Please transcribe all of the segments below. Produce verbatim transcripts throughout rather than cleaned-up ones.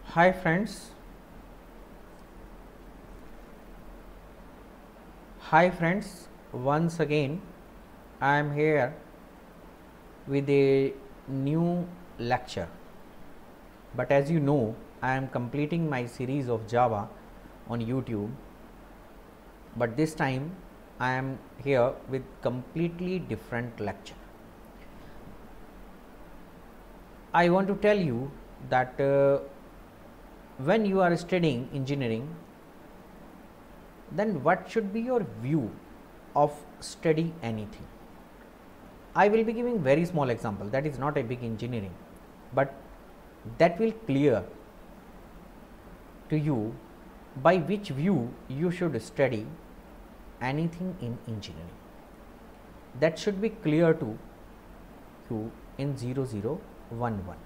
Hi friends, hi friends, once again I am here with a new lecture. But as you know, I am completing my series of Java on YouTube, but this time I am here with completely different lecture. I want to tell you that uh, when you are studying engineering, then what should be your view of study anything? I will be giving very small example, that is not a big engineering, but that will clear to you by which view you should study anything in engineering. That should be clear to you in zero zero one one.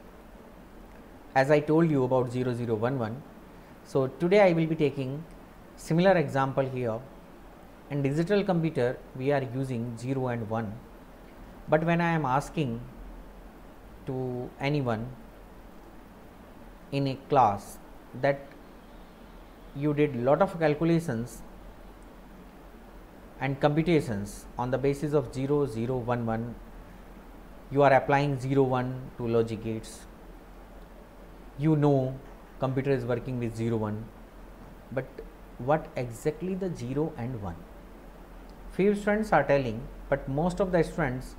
As I told you about zero zero one one, so today I will be taking similar example here. In digital computer we are using zero and one, but when I am asking to anyone in a class that you did lot of calculations and computations on the basis of zero zero one one, you are applying zero one to logic gates, you know computer is working with zero one, but what exactly the zero and one? Few students are telling, but most of the students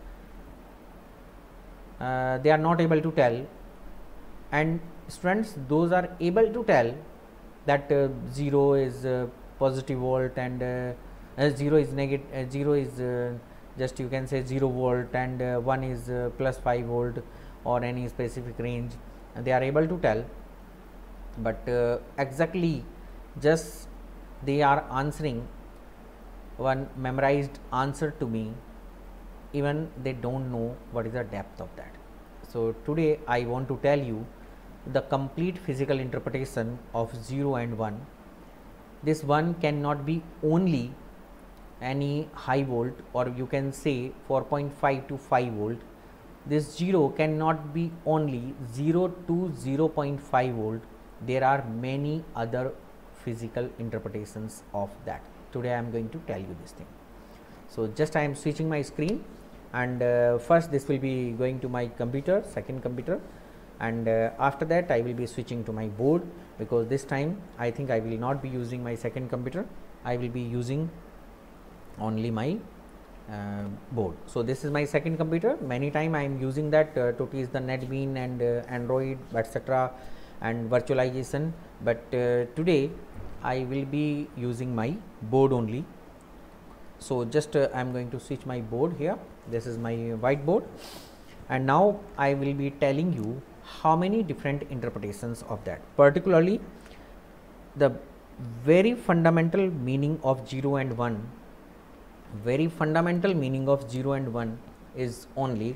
uh, they are not able to tell, and students those are able to tell that uh, zero is uh, positive volt and uh, uh, zero is negative, uh, zero is uh, just you can say zero volt and uh, one is uh, plus five volt or any specific range, and they are able to tell, but uh, exactly just they are answering one memorized answer to me, even they don't know what is the depth of that. So today I want to tell you the complete physical interpretation of zero and one. This one cannot be only any high volt, or you can say four point five to five volt. This zero cannot be only zero to zero point five volt. There are many other physical interpretations of that. Today I am going to tell you this thing. So just I am switching my screen, and uh, first this will be going to my computer, second computer, and uh, after that I will be switching to my board, because this time I think I will not be using my second computer, I will be using only my uh, board. So this is my second computer. Many time I am using that uh, to teach the NetBeans and uh, Android etc and virtualization, but uh, today I will be using my board only. So just uh, I am going to switch my board here. This is my whiteboard, and now I will be telling you how many different interpretations of that. Particularly the very fundamental meaning of zero and one, very fundamental meaning of zero and one is only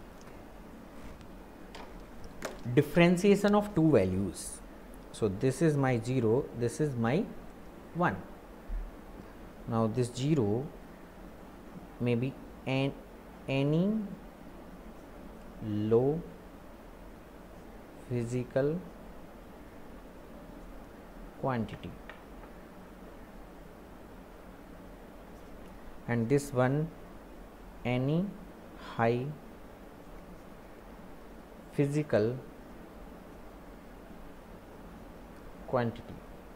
differentiation of two values. So this is my zero, this is my one. Now this zero may be an any low physical quantity, and this one any high physical quantity.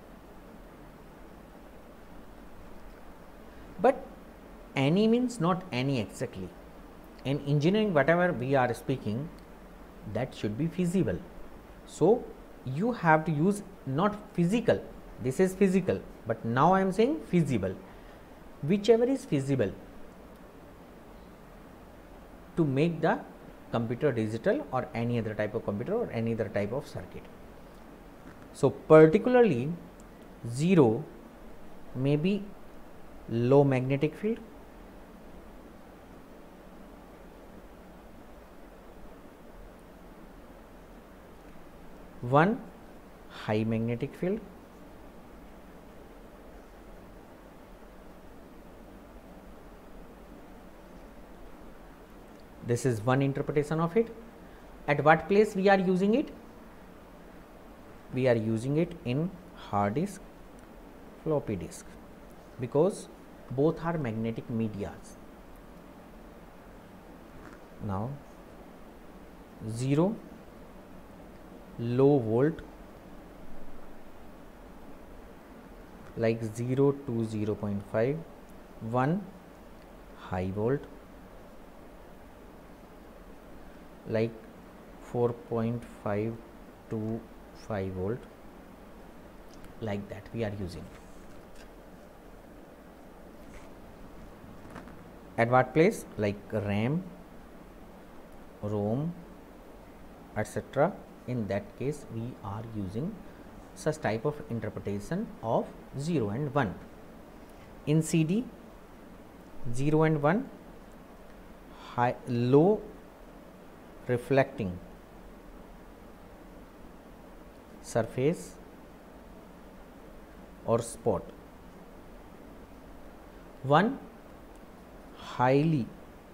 But any means not any exactly. In engineering, whatever we are speaking, that should be feasible. So you have to use not physical, this is physical, but now I am saying feasible, whichever is feasible to make the computer digital or any other type of computer or any other type of circuit. So particularly zero may be low magnetic field, one high magnetic field, this is one interpretation of it. At what place we are using it? we are using it in hard disk, floppy disk, because both are magnetic medias. Now zero low volt, like zero to zero point five, one high volt like four point five to five volt, like that we are using. At what place? Like RAM, ROM, etc. In that case we are using such type of interpretation of zero and one. In C D, zero and one, high low reflecting surface or spot, one highly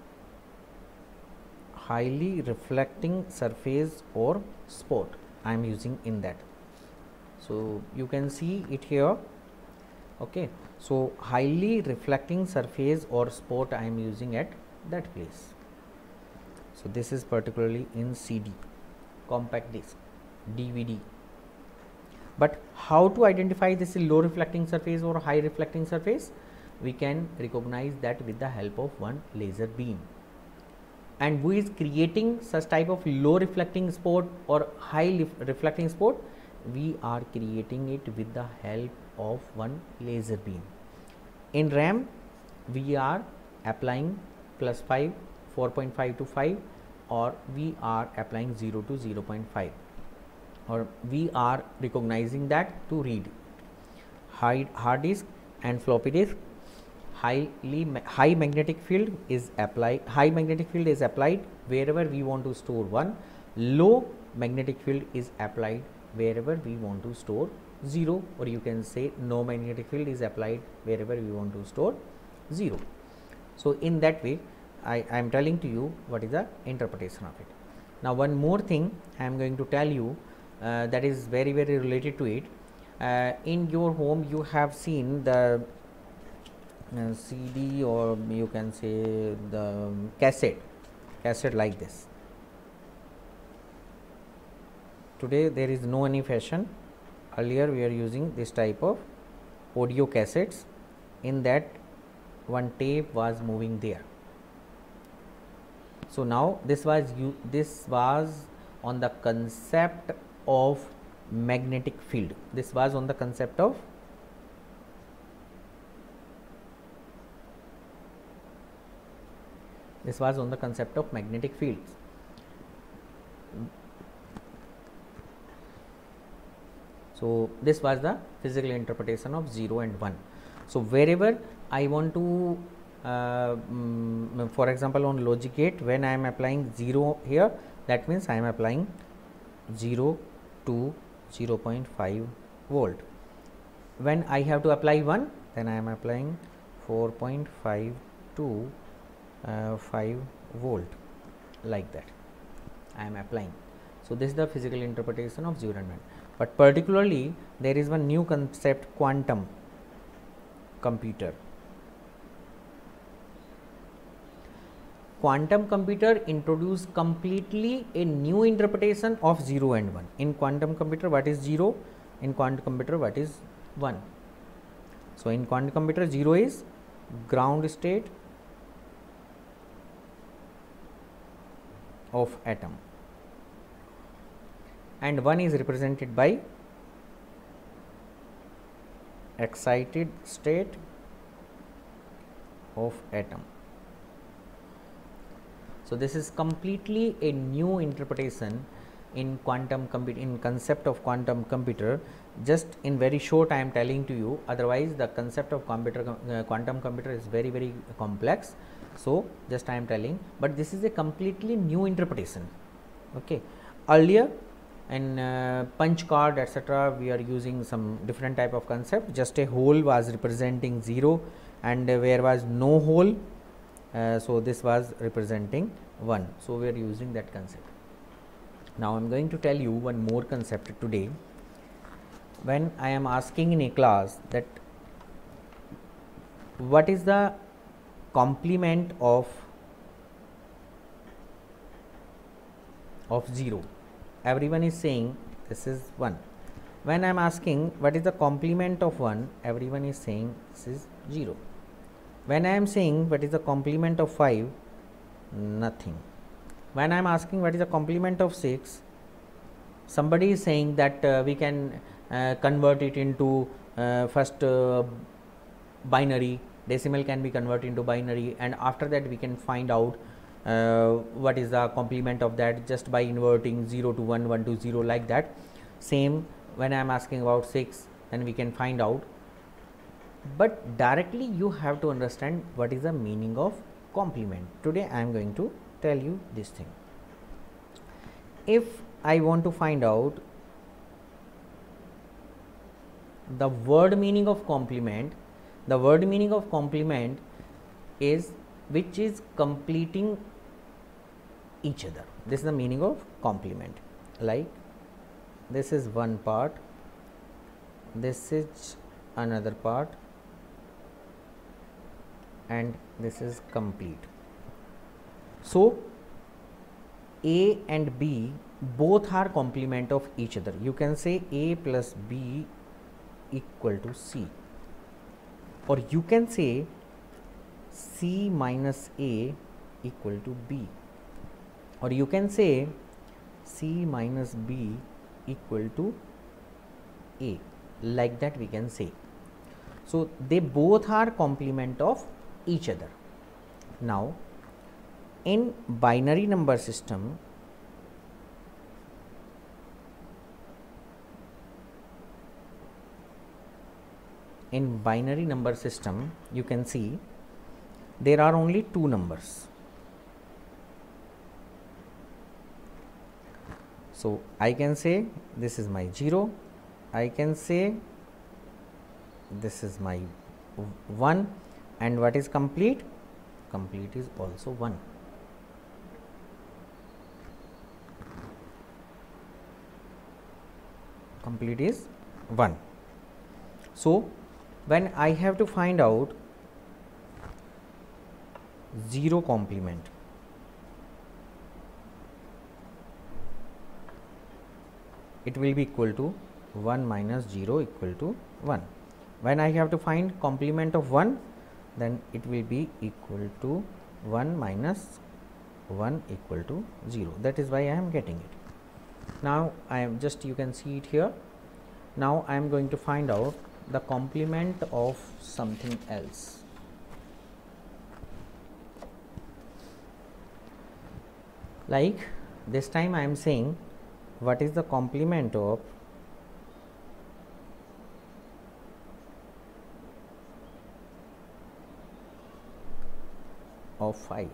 highly reflecting surface or spot I am using in that. So you can see it here. Okay, so highly reflecting surface or spot I am using at that place. So this is particularly in C D, compact disc, D V D. But how to identify this low reflecting surface or high reflecting surface? We can recognize that with the help of one laser beam. And who is creating such type of low reflecting spot or high reflecting spot? We are creating it with the help of one laser beam. In RAM, we are applying plus five, four point five to five, or we are applying zero to zero point five, or we are recognizing that to read. High hard disk and floppy disk, highly ma high magnetic field is applied. High magnetic field is applied wherever we want to store one. Low magnetic field is applied wherever we want to store zero, or you can say no magnetic field is applied wherever we want to store zero. So in that way, I am telling to you what is the interpretation of it. Now one more thing I am going to tell you uh, that is very very related to it. Uh, in your home you have seen the uh, C D, or you can say the cassette, cassette like this. Today there is no any fashion. Earlier we are using this type of audio cassettes. In that one tape was moving there. So now this was you this was on the concept of magnetic field. This was on the concept of this was on the concept of magnetic fields. So this was the physical interpretation of zero and one. So wherever I want to uh, um, for example on logic gate, when I am applying zero here, that means I am applying zero to zero point five volt. When I have to apply one, then I am applying four point five to uh, five volt, like that I am applying. So this is the physical interpretation of zero and one. But particularly there is one new concept, quantum computer. Quantum computer introduced completely a new interpretation of zero and one. In quantum computer, what is zero? In quantum computer, what is one? So in quantum computer, zero is ground state of atom, and one is represented by excited state of atom. So this is completely a new interpretation in quantum computer, in concept of quantum computer. Just in very short I am telling to you, otherwise the concept of computer uh, quantum computer is very very complex. So just I am telling, but this is a completely new interpretation. Okay, earlier in uh, punch card etc, we are using some different type of concept. Just a hole was representing zero, and uh, where was no hole, uh, so this was representing one. So we are using that concept. Now I am going to tell you one more concept today. when I am asking in a class that what is the complement of of zero, everyone is saying this is one. When I am asking what is the complement of one, everyone is saying this is zero. When I am saying what is the complement of five, nothing. When I am asking what is the complement of six, somebody is saying that uh, we can uh, convert it into uh, first uh, binary, decimal can be converted into binary, and after that we can find out uh, what is the complement of that just by inverting zero to one, one to zero, like that. Same when I am asking about six, then we can find out. But directly you have to understand what is the meaning of complement. Today I am going to tell you this thing. If I want to find out the word meaning of complement, the word meaning of complement is which is completing each other. This is the meaning of complement. Like this is one part, this is another part, and this is complete. So A and B both are complement of each other. You can say A plus B equal to C, or you can say C minus A equal to B, or you can say C minus B equal to A, like that we can say. So they both are complement of each other. Now in binary number system, in binary number system you can see there are only two numbers. So I can say this is my zero, I can say this is my one, and what is complete? Complete is also one. Complete is one. So when I have to find out zero complement, it will be equal to one minus zero equal to one. When I have to find complement of one, then it will be equal to one minus one equal to zero. That is why I am getting it. Now I am just, you can see it here. Now I am going to find out the complement of something else. Like this time I am saying what is the complement of of five.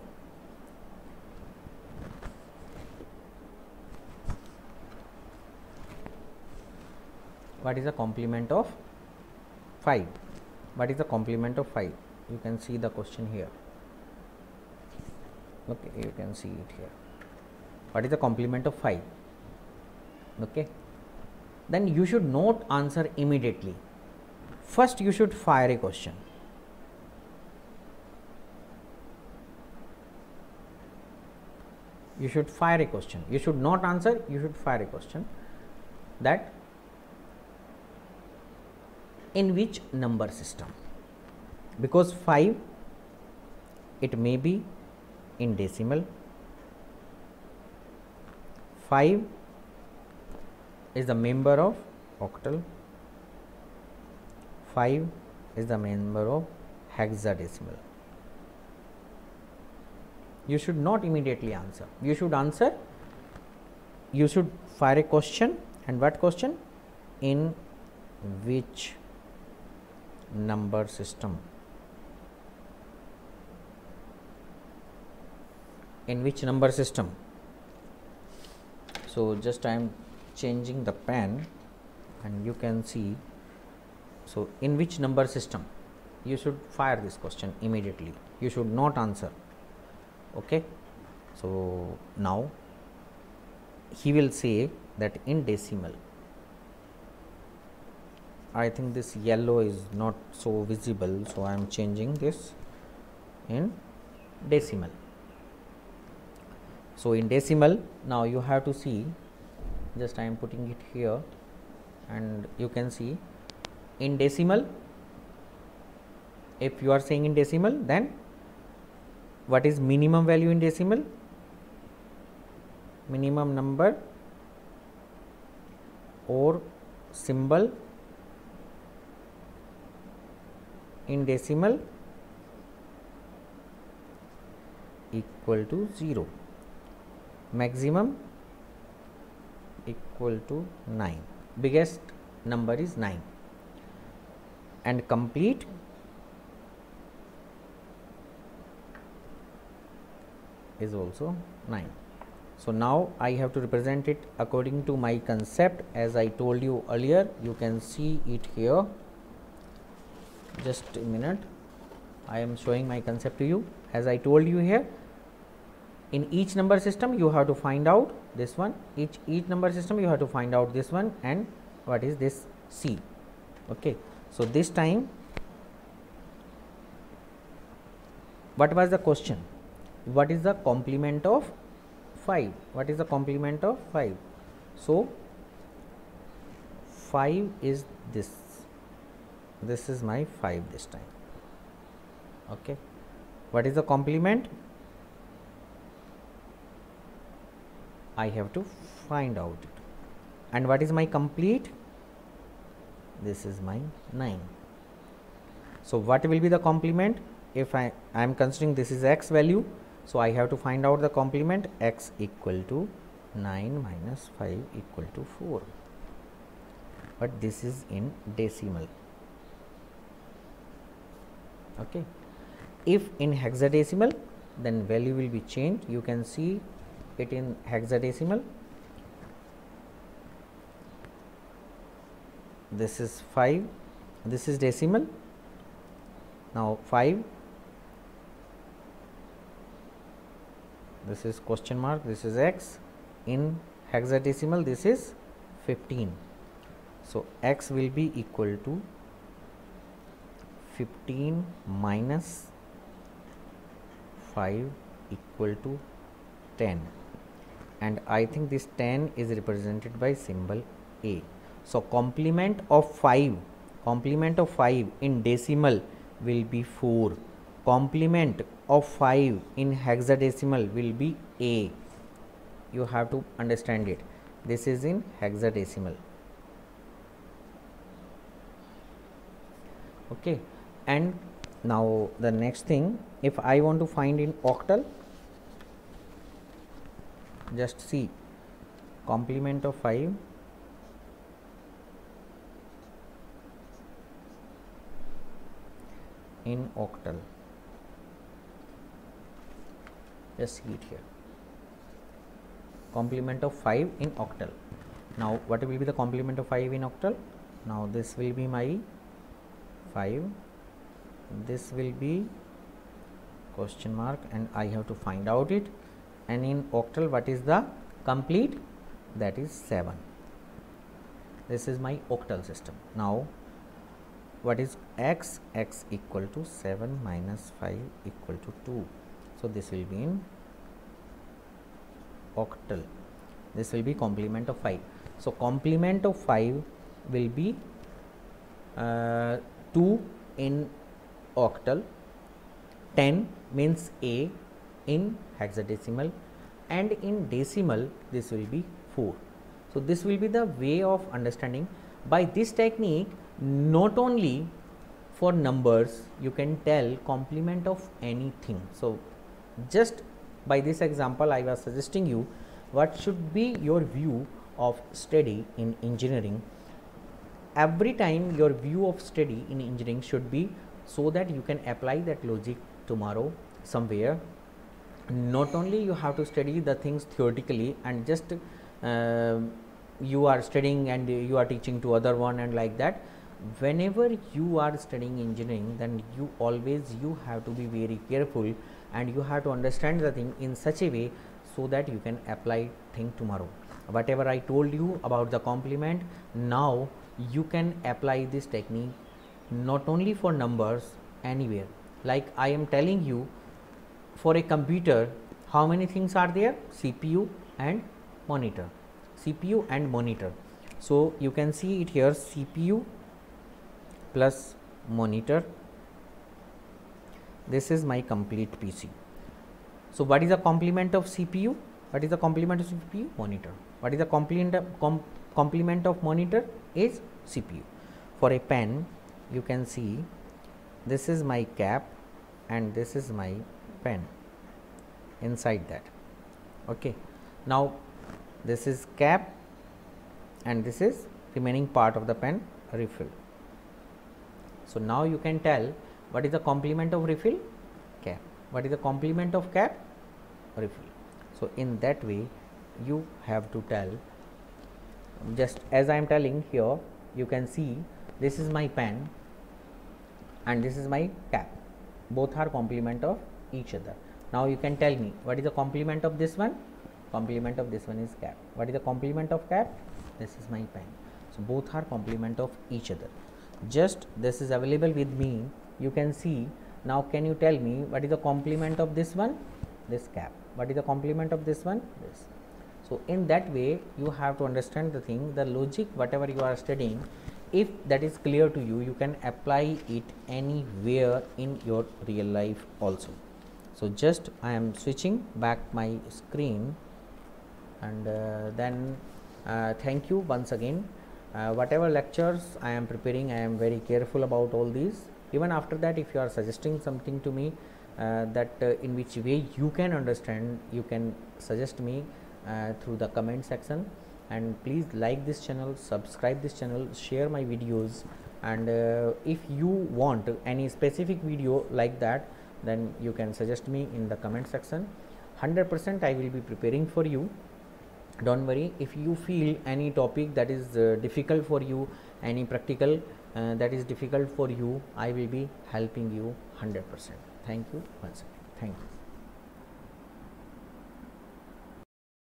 What is the complement of five? What is the complement of five? You can see the question here. Okay, you can see it here. What is the complement of five? Okay, then you should not answer immediately. First you should fire a question. You should fire a question. You should not answer, you should fire a question, that in which number system, because five, it may be in decimal, five is the member of octal, five is the member of hexadecimal. You should not immediately answer. You should answer, you should fire a question. And what question? In which number system? In which number system? So just I am changing the pen and you can see. So in which number system? You should fire this question immediately. You should not answer. Okay, so now he will say that in decimal. I think this yellow is not so visible, so I am changing this in decimal. So in decimal, now you have to see, just I am putting it here, and you can see in decimal. If you are saying in decimal, then what is minimum value in decimal? Minimum number or symbol in decimal equal to zero, maximum equal to nine, biggest number is nine, and complete is also nine. So now I have to represent it according to my concept, as I told you earlier. You can see it here. Just a minute, I am showing my concept to you. As I told you here, in each number system you have to find out this one, each each number system you have to find out this one, and what is this C. Okay, so this time what was the question? What is the complement of five? What is the complement of five? So five is this, this is my five this time. Okay, what is the complement? I have to find out it. And what is my complete? This is my nine. So what will be the complement? If I, I am considering this is x value, so I have to find out the complement. X equal to nine minus five equal to four, but this is in decimal. Okay, if in hexadecimal, then value will be changed. You can see it in hexadecimal. This is five, this is decimal. Now five, this is question mark, this is x. In hexadecimal, this is fifteen. So x will be equal to fifteen minus five equal to ten, and I think this ten is represented by symbol A. So complement of five, complement of five in decimal will be four. Complement of five in hexadecimal will be A. You have to understand it. This is in hexadecimal. Okay, and now the next thing, if I want to find in octal, just see complement of five in octal. Just see it here, complement of five in octal. Now what will be the complement of five in octal? Now this will be my five, this will be question mark, and I have to find out it. And in octal, what is the complete? That is seven. This is my octal system. Now what is x? X equal to seven minus five equal to two. So this will be in octal. This will be complement of five. So complement of five will be uh, two in octal, ten means A in hexadecimal, and in decimal this will be four. So this will be the way of understanding. By this technique, not only for numbers you can tell complement of anything. So just by this example I was suggesting you what should be your view of study in engineering. Every time your view of study in engineering should be so that you can apply that logic tomorrow somewhere. Not only you have to study the things theoretically and just uh, you are studying and you are teaching to other one and like that. Whenever you are studying engineering, then you always you have to be very careful and you have to understand the thing in such a way so that you can apply thing tomorrow. Whatever I told you about the complement, now you can apply this technique not only for numbers, anywhere. Like I am telling you, for a computer, how many things are there? C P U and monitor, C P U and monitor. So you can see it here, C P U plus monitor. This is my complete P C. So what is the complement of C P U? What is the complement of C P U? Monitor. What is the complement of, com complement of monitor? Is C P U. For a pen, you can see this is my cap and this is my pen inside that. Okay. Now this is cap and this is remaining part of the pen, refill. So now you can tell what is the complement of refill? Cap. What is the complement of cap? Refill. So in that way you have to tell, just as I am telling here, you can see this is my pen and this is my cap, both are complement of each other. Now you can tell me what is the complement of this one? Complement of this one is cap. What is the complement of cap? This is my pen. So both are complement of each other. Just this is available with me, you can see. Now can you tell me what is the complement of this one? This cap. What is the complement of this one? This. So in that way you have to understand the thing, the logic, whatever you are studying, if that is clear to you, you can apply it anywhere in your real life also. So just I am switching back my screen, and uh, then uh, thank you once again. Uh, whatever lectures I am preparing, I am very careful about all these. Even after that, if you are suggesting something to me uh, that uh, in which way you can understand, you can suggest me uh, through the comment section. And please like this channel, subscribe this channel, share my videos, and uh, if you want any specific video like that, then you can suggest me in the comment section. one hundred percent I will be preparing for you. Don't worry. If you feel any topic that is uh, difficult for you, any practical uh, that is difficult for you, I will be helping you one hundred percent. Thank you once again. Thank you.